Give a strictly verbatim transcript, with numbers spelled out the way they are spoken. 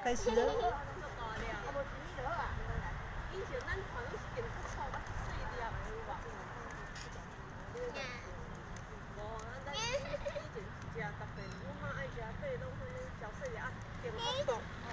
开始了。 以前咱团都是点不错，啊细粒的有无？无，咱咱以前是食特别，阮妈爱食，所以拢迄小细粒啊，点不错。